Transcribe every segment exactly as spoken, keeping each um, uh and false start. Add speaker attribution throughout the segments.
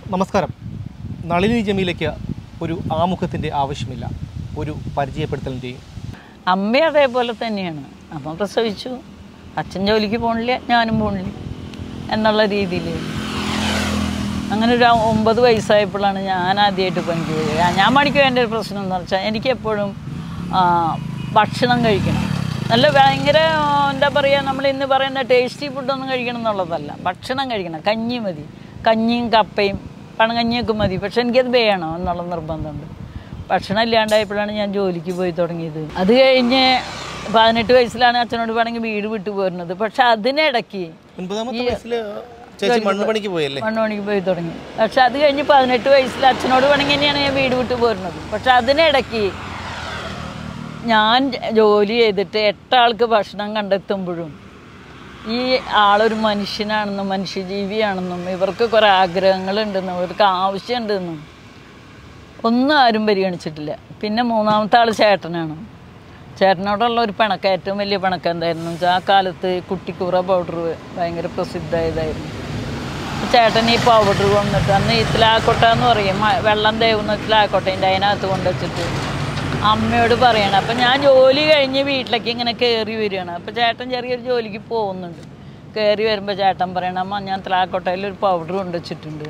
Speaker 1: നമസ്കാരം. നളിനി ജമീലയ്ക്ക് ഒരു ആമുഖത്തിൻ്റെ ആവശ്യമില്ല, ഒരു പരിചയപ്പെടുത്തലിൻ്റെയും.
Speaker 2: അമ്മ അതേപോലെ തന്നെയാണ്. അമ്മ പ്രസവിച്ചു, അച്ഛൻ ജോലിക്ക് പോകണില്ല, ഞാനും പോകണില്ല എന്നുള്ള രീതിയിൽ. അങ്ങനെ ഒരു ഒമ്പത് വയസ്സായപ്പോഴാണ് ഞാൻ ആദ്യമായിട്ട് പണിക്ക് പോയത്. ഞാൻ പണിക്ക് വേണ്ട ഒരു പ്രശ്നം എന്ന് വെച്ചാൽ എനിക്കെപ്പോഴും ഭക്ഷണം കഴിക്കണം. നല്ല ഭയങ്കര എന്താ പറയുക, നമ്മൾ ഇന്ന് പറയുന്ന ടേസ്റ്റി ഫുഡൊന്നും കഴിക്കണം എന്നുള്ളതല്ല, ഭക്ഷണം കഴിക്കണം. കഞ്ഞി മതി, കഞ്ഞിയും കപ്പയും പണകഞ്ഞിയൊക്കെ മതി, പക്ഷെ എനിക്കത് വേണം എന്നുള്ള നിർബന്ധമുണ്ട്. ഭക്ഷണം ഇല്ലാണ്ടായപ്പോഴാണ് ഞാൻ ജോലിക്ക് പോയി തുടങ്ങിയത്. അത് കഴിഞ്ഞ് പതിനെട്ട് വയസ്സിലാണ് അച്ഛനോട് വേണമെങ്കിൽ വീട് വിട്ടു പോരുന്നത്. പക്ഷെ അതിനിടയ്ക്ക് മണ്ണ് പണിക്ക് പോയി തുടങ്ങി. പക്ഷെ അത് കഴിഞ്ഞ് പതിനെട്ട് വയസ്സിൽ അച്ഛനോട് വേണമെങ്കിൽ തന്നെയാണ് ഞാൻ വീട് വിട്ടു പോരുന്നത്. പക്ഷെ അതിനിടയ്ക്ക് ഞാൻ ജോലി ചെയ്തിട്ട് എട്ടാൾക്ക് ഭക്ഷണം കണ്ടെത്തുമ്പോഴും ഈ ആളൊരു മനുഷ്യനാണെന്നും മനുഷ്യജീവിയാണെന്നും ഇവർക്ക് കുറേ ആഗ്രഹങ്ങളുണ്ടെന്നും ഇവർക്ക് ആവശ്യമുണ്ടെന്നും ഒന്നും ആരും പരിഗണിച്ചിട്ടില്ല. പിന്നെ മൂന്നാമത്തെ ആൾ ചേട്ടനാണ്. ചേട്ടനോടുള്ള ഒരു പിണക്കം, ഏറ്റവും വലിയ പിണക്കം എന്തായിരുന്നു വെച്ചാൽ ആ കാലത്ത് കുട്ടിക്കൂറ പൗഡർ ഭയങ്കര പ്രസിദ്ധമായതായിരുന്നു. ചേട്ടൻ ഈ പൗഡർ കൊണ്ടിട്ട് അന്ന് ഇത്തിലാക്കോട്ട എന്ന് പറയും, വെള്ളം തേവുന്ന ഇത്തിലാക്കോട്ടേൻ്റെ അതിനകത്ത് കൊണ്ടുവച്ചിട്ട് അമ്മയോട് പറയണം. അപ്പം ഞാൻ ജോലി കഴിഞ്ഞ് വീട്ടിലേക്ക് ഇങ്ങനെ കയറി വരികയാണ്. അപ്പോൾ ചേട്ടൻ ചെറിയൊരു ജോലിക്ക് പോകുന്നുണ്ട്. കയറി വരുമ്പോൾ ചേട്ടൻ പറയണം, അമ്മ ഞാൻ തിലാക്കോട്ടയിൽ ഒരു പൗഡർ കൊണ്ടുവച്ചിട്ടുണ്ട്,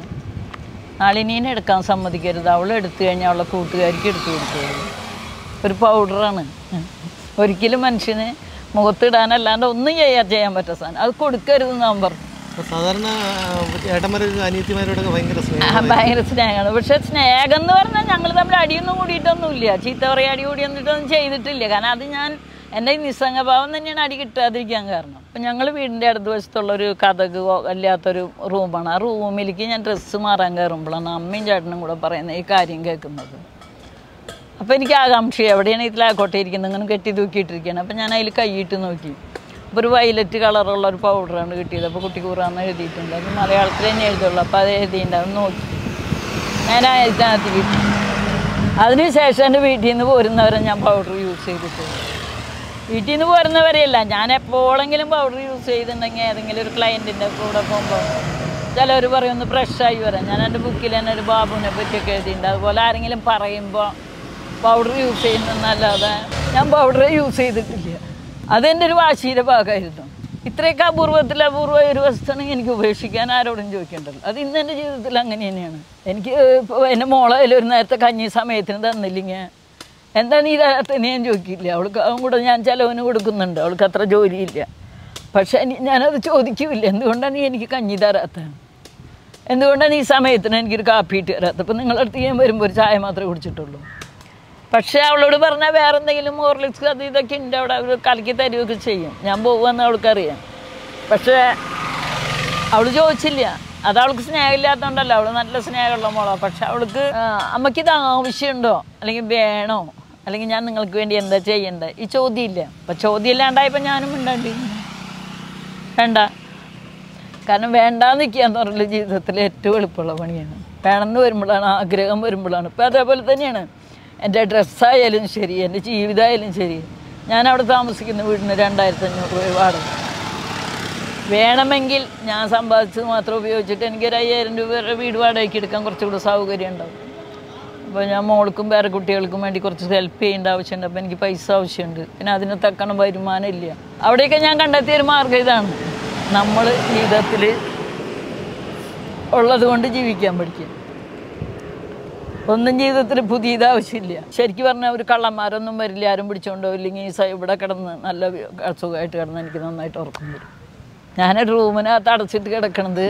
Speaker 2: നളിനീനെ എടുക്കാൻ സമ്മതിക്കരുത്, അവൾ എടുത്തു കഴിഞ്ഞാൽ അവളെ കൂട്ടുകാരിക്ക് എടുത്തു കൊടുക്കരുത്. ഒരു പൗഡറാണ്, ഒരിക്കലും മനുഷ്യന് മുഖത്തിടാനല്ലാണ്ട് ഒന്നും ചെയ്യാൻ ചെയ്യാൻ പറ്റുന്ന സാധനം, അത് കൊടുക്കരുതെന്ന് ഞാൻ പറഞ്ഞു.
Speaker 1: സാധാരണ അനിയത്തിമാരോടൊക്കെ ഭയങ്കര
Speaker 2: ഭയങ്കര സ്നേഹമാണ്. പക്ഷെ സ്നേഹം എന്ന് പറഞ്ഞാൽ ഞങ്ങൾ തമ്മിൽ അടിയൊന്നും കൂടിയിട്ടൊന്നുമില്ല, ചീത്ത പറയുക അടി കൂടി വന്നിട്ടൊന്നും ചെയ്തിട്ടില്ല. കാരണം അത് ഞാൻ എൻ്റെ ഈ നിസ്സംഗഭാവം തന്നെയാണ് അടി കിട്ടാതിരിക്കാൻ കാരണം. അപ്പം ഞങ്ങൾ വീടിൻ്റെ അടുത്ത വശത്തുള്ളൊരു കതക് അല്ലാത്തൊരു റൂമാണ്. ആ റൂമിലേക്ക് ഞാൻ ഡ്രസ്സ് മാറാൻ കയറുമ്പോഴാണ് അമ്മയും ചേട്ടനും കൂടെ പറയുന്നത് ഈ കാര്യം കേൾക്കുന്നത്. അപ്പോൾ എനിക്ക് ആകാംക്ഷ, എവിടെയാണ് ഇതിലാക്കോട്ടെ ഇരിക്കുന്നത്, ഇങ്ങനെ കെട്ടി തൂക്കിയിട്ടിരിക്കുകയാണ്. അപ്പം ഞാൻ അതിൽ കൈയിട്ട് നോക്കി. അപ്പോൾ ഒരു വയലറ്റ് കളറുള്ള ഒരു പൗഡറാണ് കിട്ടിയത്. അപ്പോൾ കുട്ടിക്കൂറാന്ന് എഴുതിയിട്ടുണ്ട്. അത് മലയാളത്തിൽ തന്നെ എഴുതുള്ളൂ. അപ്പോൾ അത് എഴുതിയിട്ടുണ്ടാവും. നോക്കി ഞാൻ അതിനകത്ത് കിട്ടി. അതിന് ശേഷം എൻ്റെ വീട്ടിൽ നിന്ന് പോരുന്നവരെ ഞാൻ പൗഡർ യൂസ് ചെയ്തിട്ടുണ്ട്. വീട്ടിൽ നിന്ന് പോരുന്നവരെയല്ല, ഞാൻ എപ്പോഴെങ്കിലും പൗഡർ യൂസ് ചെയ്തിട്ടുണ്ടെങ്കിൽ ഏതെങ്കിലും ഒരു ക്ലയൻറ്റിൻ്റെ കൂടെ പോകുമ്പോൾ ചിലവർ പറയും ഒന്ന് ഫ്രഷായി വരാം. ഞാൻ എൻ്റെ ബുക്കിൽ തന്നെ ഒരു ബാബുവിനെ പറ്റിയൊക്കെ എഴുതിയിട്ടുണ്ട്. അതുപോലെ ആരെങ്കിലും പറയുമ്പോൾ പൗഡർ യൂസ് ചെയ്യുന്നതെന്നല്ലാതെ ഞാൻ പൗഡർ യൂസ് ചെയ്തിട്ടില്ല. അതെൻ്റെ ഒരു വാശിയുടെ ഭാഗമായിരുന്നു. ഇത്രയൊക്കെ അപൂർവത്തിൽ അപൂർവമായ ഒരു വസ്തുവാണെങ്കിൽ എനിക്ക് ഉപേക്ഷിക്കാൻ ആരോടും ചോദിക്കേണ്ടല്ലോ. അത് ഇന്ന് എൻ്റെ ജീവിതത്തിൽ അങ്ങനെ തന്നെയാണ്. എനിക്ക് ഇപ്പോൾ എൻ്റെ മോളെ ഒരു നേരത്തെ കഞ്ഞി സമയത്തിന് തന്നില്ലെങ്കിൽ എന്താ നീ തരാത്തന്നെ ഞാൻ ചോദിക്കില്ല. അവൾക്ക് അവൻ കൂടെ ഞാൻ ചിലവിന് കൊടുക്കുന്നുണ്ട്, അവൾക്ക് അത്ര ജോലിയില്ല. പക്ഷേ ഞാനത് ചോദിക്കില്ല, എന്തുകൊണ്ടാണ് നീ എനിക്ക് കഞ്ഞി തരാത്തത്, എന്തുകൊണ്ടാണ് ഈ സമയത്തിന് എനിക്കൊരു കാപ്പി ഇട്ട് തരാത്തത്. അപ്പോൾ നിങ്ങളുടെ അടുത്ത് ഞാൻ വരുമ്പോൾ ഒരു ചായ മാത്രമേ കുടിച്ചിട്ടുള്ളൂ. പക്ഷേ അവളോട് പറഞ്ഞാൽ വേറെ എന്തെങ്കിലും ഹോർലിക്സ് അത് ഇതൊക്കെ ഉണ്ട് അവിടെ, അവർ കലക്കി തരുകയൊക്കെ ചെയ്യും. ഞാൻ പോകുമെന്ന് അവൾക്കറിയാം. പക്ഷേ അവൾ ചോദിച്ചില്ല. അത് അവൾക്ക് സ്നേഹമില്ലാത്തതുകൊണ്ടല്ല, അവൾ നല്ല സ്നേഹമുള്ള മോളാണ്. പക്ഷെ അവൾക്ക് അമ്മയ്ക്കിത് ആവശ്യമുണ്ടോ, അല്ലെങ്കിൽ വേണോ, അല്ലെങ്കിൽ ഞാൻ നിങ്ങൾക്ക് വേണ്ടി എന്താ ചെയ്യേണ്ടത്, ഈ ചോദ്യമില്ല. അപ്പം ചോദ്യം ഇല്ലാണ്ടായപ്പോൾ ഞാനും വേണ്ടാണ്ട് വേണ്ട. കാരണം വേണ്ടാന്ന് നിൽക്കുകയെന്ന് പറഞ്ഞാൽ ജീവിതത്തിൽ ഏറ്റവും എളുപ്പമുള്ള പണിയാണ്. വേണമെന്ന് വരുമ്പോഴാണ്, ആഗ്രഹം വരുമ്പോഴാണ്. ഇപ്പം അതേപോലെ തന്നെയാണ് എൻ്റെ ഡ്രസ്സായാലും ശരി, എൻ്റെ ജീവിതമായാലും ശരി. ഞാൻ അവിടെ താമസിക്കുന്ന വീടിന് രണ്ടായിരത്തി അഞ്ഞൂറ് രൂപ വാടക. വേണമെങ്കിൽ ഞാൻ സമ്പാദിച്ചത് മാത്രം ഉപയോഗിച്ചിട്ട് എനിക്കൊരു അയ്യായിരം രൂപ വരെ വീട് വാടകയ്ക്ക് എടുക്കാൻ കുറച്ചുകൂടി സൗകര്യം ഉണ്ടാവും. അപ്പോൾ ഞാൻ മോൾക്കും വേറെ കുട്ടികൾക്കും വേണ്ടി കുറച്ച് ഹെൽപ്പ് ചെയ്യേണ്ട ആവശ്യമുണ്ട്. അപ്പോൾ എനിക്ക് പൈസ ആവശ്യമുണ്ട്. പിന്നെ അതിന് തക്കണ വരുമാനം ഇല്ല. അവിടെയൊക്കെ ഞാൻ കണ്ടെത്തിയൊരു മാർഗ്ഗം ഇതാണ്, നമ്മൾ ജീവിതത്തിൽ ഉള്ളത് കൊണ്ട് ജീവിക്കാൻ പഠിക്കുക. ഒന്നും ജീവിതത്തിൽ പുതിയത് ആവശ്യമില്ല. ശരിക്കും പറഞ്ഞാൽ ഒരു കള്ളന്മാരൊന്നും വരില്ല, ആരും പിടിച്ചുകൊണ്ടോ ഇല്ലെങ്കിൽ ഇവിടെ കിടന്ന് നല്ല സുഖമായിട്ട് കിടന്ന് എനിക്ക് നന്നായിട്ട് ഉറക്കം വരും. ഞാനൊരു റൂമിനകത്ത് അടച്ചിട്ട് കിടക്കണത്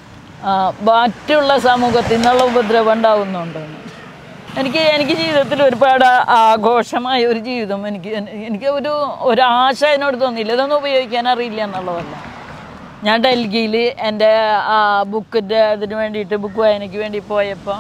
Speaker 2: മറ്റുള്ള സമൂഹത്തിൽ നിന്നുള്ള ഉപദ്രവം ഉണ്ടാവുന്നുണ്ടാണ്. എനിക്ക് എനിക്ക് ജീവിതത്തിൽ ഒരുപാട് ആഘോഷമായ ഒരു ജീവിതം എനിക്ക് എനിക്ക് ഒരു ഒരാശ അതിനോട് തോന്നിയില്ല. ഇതൊന്നും ഉപയോഗിക്കാൻ അറിയില്ല എന്നുള്ളതല്ല. ഞാൻ ഡൽഹിയിൽ എൻ്റെ ബുക്കിൻ്റെ അതിന് വേണ്ടിയിട്ട് ബുക്ക് വായനയ്ക്ക് വേണ്ടി പോയപ്പോൾ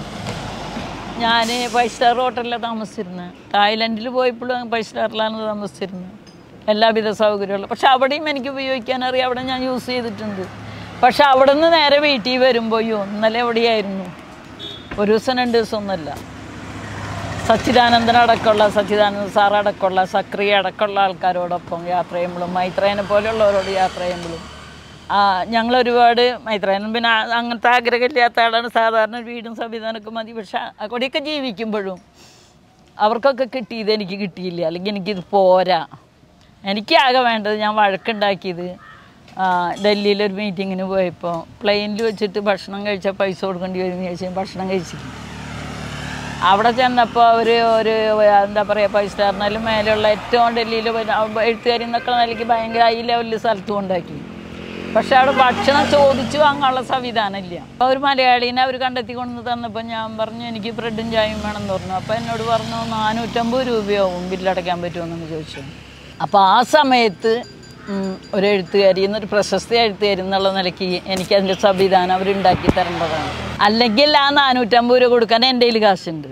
Speaker 2: ഞാൻ ഫൈവ് സ്റ്റാർ ഹോട്ടലിലാണ് താമസിച്ചിരുന്നത്. തായ്ലൻഡിൽ പോയപ്പോഴും ഫൈവ് സ്റ്റാറിലാണ് താമസിച്ചിരുന്നത്, എല്ലാവിധ സൗകര്യമുള്ള. പക്ഷെ അവിടെയും എനിക്ക് ഉപയോഗിക്കാൻ അറിയാം, അവിടെ ഞാൻ യൂസ് ചെയ്തിട്ടുണ്ട്. പക്ഷെ അവിടെ നിന്ന് നേരെ വീട്ടിൽ വരുമ്പോഴോ ഇന്നലെ എവിടെയായിരുന്നു, ഒരു ദിവസം രണ്ട് ദിവസം ഒന്നുമല്ല, സച്ചിദാനന്ദൻ അടക്കമുള്ള സച്ചിദാനന്ദ സാർ അടക്കമുള്ള സക്രിയ അടക്കമുള്ള ആൾക്കാരോടൊപ്പം യാത്ര ചെയ്യുമ്പോഴും മൈത്രേനെ പോലെയുള്ളവരോട് യാത്ര ചെയ്യുമ്പോഴും ഞങ്ങളൊരുപാട് മൈത്രേനും പിന്നെ അങ്ങനത്തെ ആഗ്രഹമില്ലാത്ത ആളാണ്. സാധാരണ വീടും സംവിധാനമൊക്കെ മതി. പക്ഷെ അവിടെയൊക്കെ ജീവിക്കുമ്പോഴും അവർക്കൊക്കെ കിട്ടിയത് എനിക്ക് കിട്ടിയില്ല, അല്ലെങ്കിൽ എനിക്കിത് പോരാ. എനിക്കാകെ വേണ്ടത്, ഞാൻ വഴക്കുണ്ടാക്കിയത് ഡൽഹിയിലൊരു മീറ്റിങ്ങിന് പോയപ്പോൾ പ്ലെയിനിൽ വെച്ചിട്ട് ഭക്ഷണം കഴിച്ചാൽ പൈസ കൊടുക്കേണ്ടി വരുമെന്ന് ചോദിച്ചാൽ ഭക്ഷണം കഴിച്ചില്ല. അവിടെ ചെന്നപ്പോൾ അവർ ഒരു എന്താ പറയുക, ഫൈവ് സ്റ്റാറിനാലും മേലെയുള്ള ഏറ്റവും ഡൽഹിയിൽ എഴുത്തുകാരി എന്നൊക്കെ നിലയ്ക്ക് ഭയങ്കര ഹൈ ലെവലിൽ സ്ഥലത്തും ഉണ്ടാക്കി. പക്ഷെ അവിടെ ഭക്ഷണം ചോദിച്ചു വാങ്ങാനുള്ള സംവിധാനം ഇല്ല. അപ്പോൾ ഒരു മലയാളീനെ അവർ കണ്ടെത്തി കൊണ്ടു തന്നപ്പോൾ ഞാൻ പറഞ്ഞു എനിക്ക് ബ്രെഡും ചായയും വേണമെന്ന് പറഞ്ഞു. അപ്പോൾ എന്നോട് പറഞ്ഞു നാനൂറ്റമ്പത് രൂപയാവും ബില്ലടയ്ക്കാൻ പറ്റുമെന്ന് ചോദിച്ചു. അപ്പോൾ ആ സമയത്ത് ഒരു എഴുത്തുകാരി എന്നൊരു പ്രശസ്ത എഴുത്തുകാരി എന്നുള്ള നിലയ്ക്ക് എനിക്കതിൻ്റെ സംവിധാനം അവരുണ്ടാക്കി തരേണ്ടതാണ്. അല്ലെങ്കിൽ ആ നാനൂറ്റമ്പത് രൂപ കൊടുക്കാൻ എൻ്റെ കയ്യിൽ കാശുണ്ട്.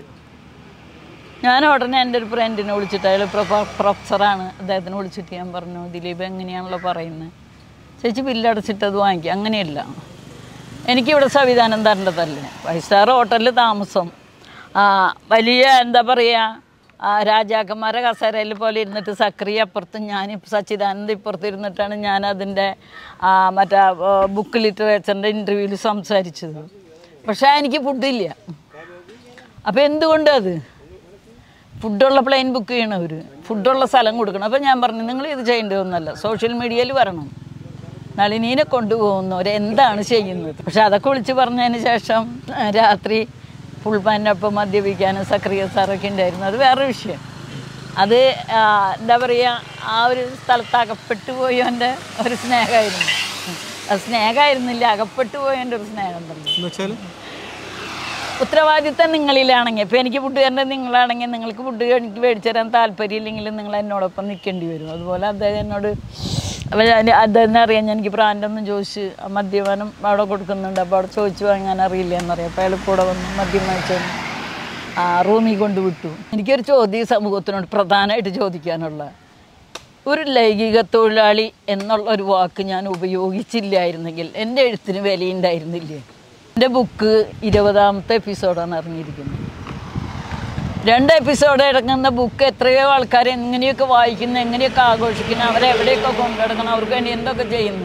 Speaker 2: ഞാൻ ഉടനെ എൻ്റെ ഒരു ഫ്രണ്ടിനെ വിളിച്ചിട്ട്, അയാൾ പ്രൊഫസറാണ്, അദ്ദേഹത്തിനെ വിളിച്ചിട്ട് ഞാൻ പറഞ്ഞു ദിലീപ് എങ്ങനെയാണല്ലോ പറയുന്നത്, ചേച്ചി ബില്ലടച്ചിട്ട് അത് വാങ്ങിക്കുക. അങ്ങനെയല്ല, എനിക്കിവിടെ സംവിധാനം തരേണ്ടതല്ലേ. ഫൈവ് സ്റ്റാർ ഹോട്ടലിൽ താമസം, വലിയ എന്താ പറയുക രാജാക്കന്മാരെ കസേരയിൽ പോലെ ഇരുന്നിട്ട് സക്രിയ അപ്പുറത്തും ഞാൻ സച്ചിദാനന്ദ ഇപ്പുറത്ത് ഇരുന്നിട്ടാണ് ഞാൻ അതിൻ്റെ മറ്റേ ബുക്ക് ലിറ്ററേച്ചറിൻ്റെ ഇൻ്റർവ്യൂവിൽ സംസാരിച്ചത്. പക്ഷേ എനിക്ക് ഫുഡില്ല. അപ്പോൾ എന്തുകൊണ്ട് അത് ഫുഡുള്ള പ്ലെയിൻ ബുക്ക് ചെയ്യണവർ ഫുഡുള്ള സ്ഥലം കൊടുക്കണം. അപ്പോൾ ഞാൻ പറഞ്ഞു നിങ്ങൾ ഇത് ചെയ്യേണ്ടതൊന്നുമല്ല, സോഷ്യൽ മീഡിയയിൽ വരണം, നളിനീനെ കൊണ്ടുപോകുന്നവർ എന്താണ് ചെയ്യുന്നത്. പക്ഷെ അതൊക്കെ വിളിച്ച് പറഞ്ഞതിന് ശേഷം രാത്രി ഫുൾ പാൻ്റൊപ്പം മദ്യപിക്കാനും സക്രിയ സാറൊക്കെ ഉണ്ടായിരുന്നു. അത് വേറൊരു വിഷയം. അത് എന്താ പറയുക, ആ ഒരു സ്ഥലത്ത് അകപ്പെട്ടു പോയവൻ്റെ ഒരു സ്നേഹമായിരുന്നു. അത് സ്നേഹമായിരുന്നില്ല, അകപ്പെട്ടു പോയവൻ്റെ ഒരു സ്നേഹം തന്നെ. ഉത്തരവാദിത്തം നിങ്ങളിലാണെങ്കിൽ, ഇപ്പോൾ എനിക്ക് ഫുഡ് തരേണ്ടത് നിങ്ങളാണെങ്കിൽ നിങ്ങൾക്ക് ഫുഡ് എനിക്ക് മേടിച്ചു തരാൻ താല്പര്യമില്ലെങ്കിലും നിങ്ങൾ എന്നോടൊപ്പം നിൽക്കേണ്ടി വരും. അതുപോലെ അദ്ദേഹം എന്നോട് അദ്ദേഹം അറിയാൻ എനിക്ക് ബ്രാൻഡൊന്നും ചോദിച്ച് മദ്യപാനം അവിടെ കൊടുക്കുന്നുണ്ട്, അപ്പോൾ അവിടെ ചോദിച്ചു വാങ്ങാൻ അറിയില്ല എന്നറിയാം. അപ്പോൾ അയാൾ കൂടെ വന്ന് മദ്യം വാങ്ങിച്ചു ആ റൂമിൽ കൊണ്ടുവിട്ടു. എനിക്കൊരു ചോദ്യം സമൂഹത്തിനോട് പ്രധാനമായിട്ട് ചോദിക്കാനുള്ള, ഒരു ലൈംഗിക തൊഴിലാളി എന്നുള്ള ഒരു വാക്ക് ഞാൻ ഉപയോഗിച്ചില്ലായിരുന്നെങ്കിൽ എൻ്റെ എഴുത്തിന് വിലയുണ്ടായിരുന്നില്ലേ? എൻ്റെ ബുക്ക് ഇരുപതാമത്തെ എപ്പിസോഡാണ് ഇറങ്ങിയിരിക്കുന്നത്. രണ്ട് എപ്പിസോഡ് ഇറങ്ങുന്ന ബുക്ക് എത്രയോ ആൾക്കാർ എങ്ങനെയൊക്കെ വായിക്കുന്നു, എങ്ങനെയൊക്കെ ആഘോഷിക്കുന്നു, അവരെവിടെയൊക്കെ കൊണ്ടുനടക്കണം, അവർക്ക് വേണ്ടി എന്തൊക്കെ ചെയ്യുന്നു.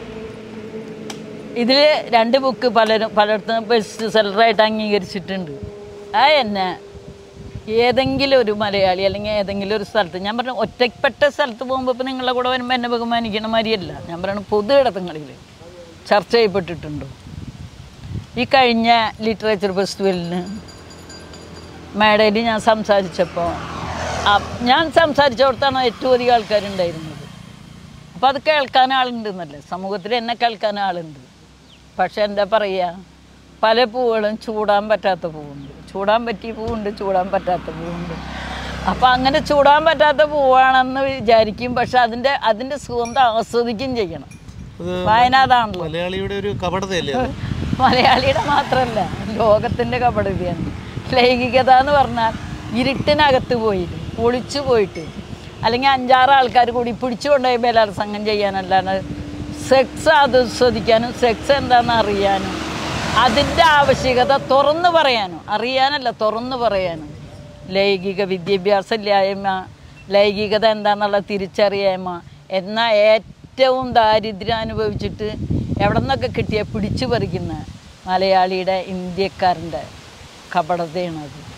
Speaker 2: ഇതിൽ രണ്ട് ബുക്ക് പലരും പലയിടത്തും ബെസ്റ്റ് സെല്ലറായിട്ട് അംഗീകരിച്ചിട്ടുണ്ട്. ആ എന്നെ ഏതെങ്കിലും ഒരു മലയാളി അല്ലെങ്കിൽ ഏതെങ്കിലും ഒരു സ്ഥലത്ത്, ഞാൻ പറഞ്ഞു ഒറ്റപ്പെട്ട സ്ഥലത്ത് പോകുമ്പോൾ ഇപ്പോൾ നിങ്ങളുടെ കൂടെ വരുമ്പോൾ എന്നെ ബഹുമാനിക്കണ മാതിരിയല്ല, ഞാൻ പറയുന്നത് പൊതു ഇടങ്ങളിൽ ചർച്ച ചെയ്യപ്പെട്ടിട്ടുണ്ടോ? ഈ കഴിഞ്ഞ ലിറ്ററേച്ചർ ഫെസ്റ്റിവലിന് മേടയിൽ ഞാൻ സംസാരിച്ചപ്പോൾ ഞാൻ സംസാരിച്ചിടത്താണ് ഏറ്റവും അധികം ആൾക്കാരുണ്ടായിരുന്നത്. അപ്പോൾ അത് കേൾക്കാൻ ആളുണ്ടെന്നല്ലേ, സമൂഹത്തിൽ എന്നെ കേൾക്കാൻ ആളുണ്ട്. പക്ഷെ എന്താ പറയുക, പല പൂവുകളും ചൂടാൻ പറ്റാത്ത പൂവുണ്ട്, ചൂടാൻ പറ്റിയ പൂവുണ്ട്, ചൂടാൻ പറ്റാത്ത പൂവുണ്ട്. അപ്പോൾ അങ്ങനെ ചൂടാൻ പറ്റാത്ത പൂവാണെന്ന് വിചാരിക്കും, പക്ഷെ അതിൻ്റെ അതിൻ്റെ സുഗന്ധം ആസ്വദിക്കുകയും ചെയ്യണം. വയനാടാണല്ലോ
Speaker 1: മലയാളിയുടെ ഒരു കപടതയല്ലേ.
Speaker 2: മലയാളിയുടെ മാത്രമല്ല, ലോകത്തിൻ്റെ കപടതയാണ് ലൈംഗികത എന്ന് പറഞ്ഞാൽ. ഇരുട്ടിനകത്ത് പോയിട്ട് ഒളിച്ചു പോയിട്ട് അല്ലെങ്കിൽ അഞ്ചാറ് ആൾക്കാർ കൂടി പിടിച്ചു കൊണ്ടുപോയി ബലാത്സംഗം ചെയ്യാനല്ലാണ്ട് സെക്സ് ആസ്വദിക്കാനും സെക്സ് എന്താണെന്ന് അറിയാനും അതിൻ്റെ ആവശ്യകത തുറന്നു പറയാനും, അറിയാനല്ല തുറന്നു പറയാനും, ലൈംഗിക വിദ്യാഭ്യാസം ഇല്ലായ്മ, ലൈംഗികത എന്താണെന്നുള്ള തിരിച്ചറിയായ്മ, എന്നാൽ ഏറ്റവും ദാരിദ്ര്യം അനുഭവിച്ചിട്ട് എവിടെ നിന്നൊക്കെ കിട്ടിയ പിടിച്ചു പറിക്കുന്ന മലയാളിയുടെ ഇന്ത്യക്കാരൻ്റെ കപടതയാണത്.